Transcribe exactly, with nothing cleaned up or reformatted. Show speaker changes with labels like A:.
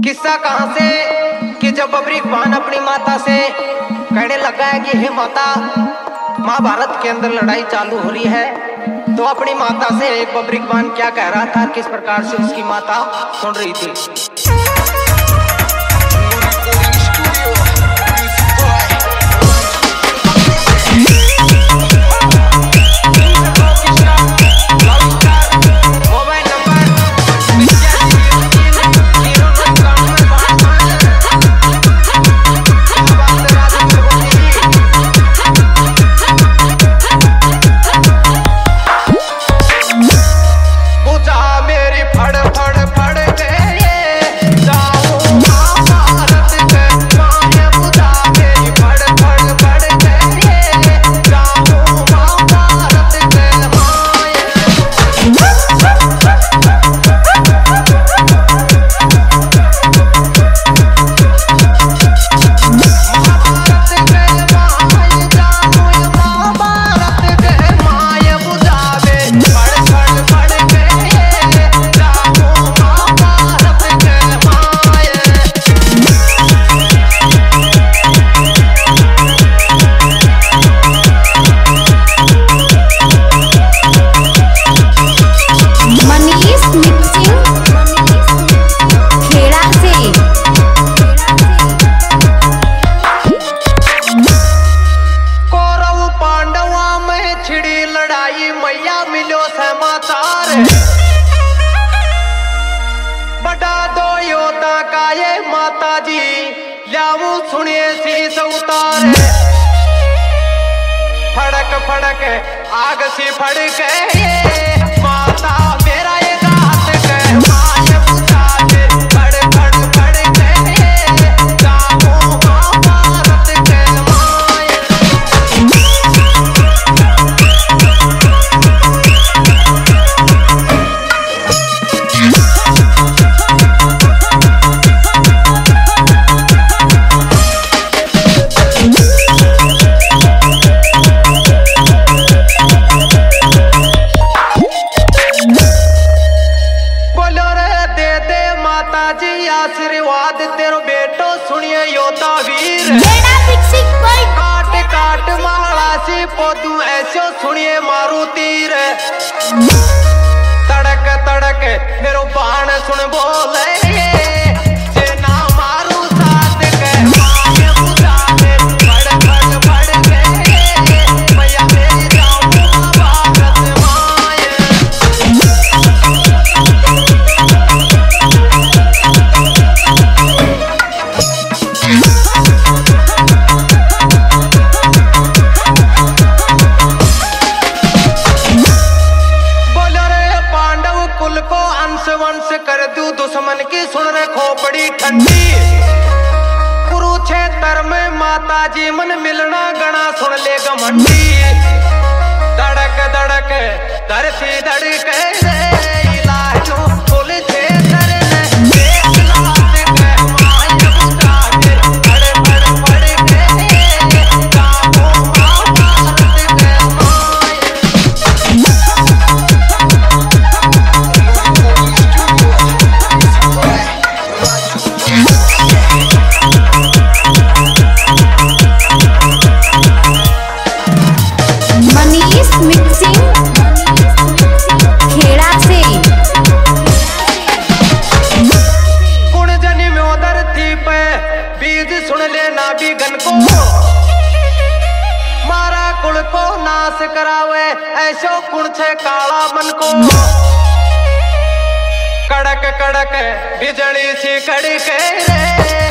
A: किस्सा कहां से कि जब बब्रिकवान अपनी माता से कहने लगा है कि हे माता, महाभारत के अंदर लड़ाई चालू हो रही है, तो अपनी माता से एक बब्रिकवान क्या कह रहा था, किस प्रकार से उसकी माता सुन रही थी। बड़ा दो योद्धा का ये माता जी ल्याऊ सुनिए शीस उतारे, फड़क फड़क आग सी फड़क ये माता मेरा ये गात के माय बुझा के फड़ फड़ फड़ के जाऊं महाभारत के माय। आशीर्वाद तेरो बेटो सुनिए योद्धा वीर, काट काट माला सी पोतू ऐसो सुनिए मारू तीर, तड़क तड़क मेरो बाण सुन बोले वंश कर दू दुश्मन की सुन रे खोपड़ी ठंडी, कुरुक्षेत्र में माता जी मन मिलना गणा सुन ले घमंडी, धड़क धड़क धरती धड़के रे इलाजो कुल क्षेत्र में एक लात के माय बुझा के फड़ फड़ फड़ के जाऊं महाभारत के माय। मारा कुल को नाश करावे ऐसो कुण छे काला मन को, कड़क कड़क बिजली सी कड़के रे